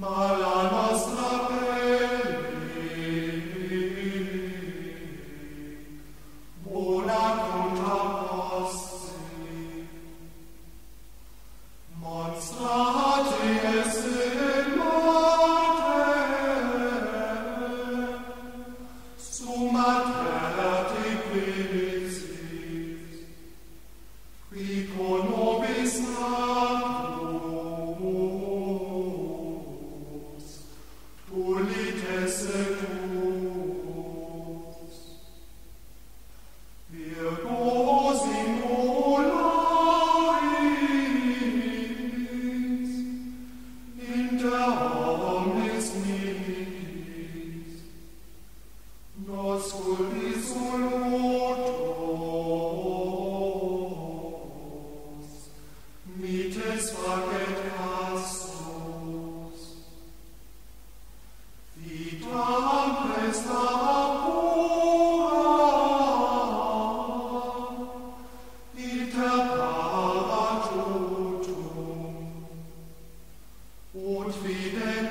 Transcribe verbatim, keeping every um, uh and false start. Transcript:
Mala nostra pelle, bona contra posse, monstrate esse in morte, summa terti quilicis, qui con nobis natus, tulites et tuus, virgos in olaris, inter omnes nihis, nos dissolutos, mites facet castus, vitam presta pura, iter para tutum, ut fide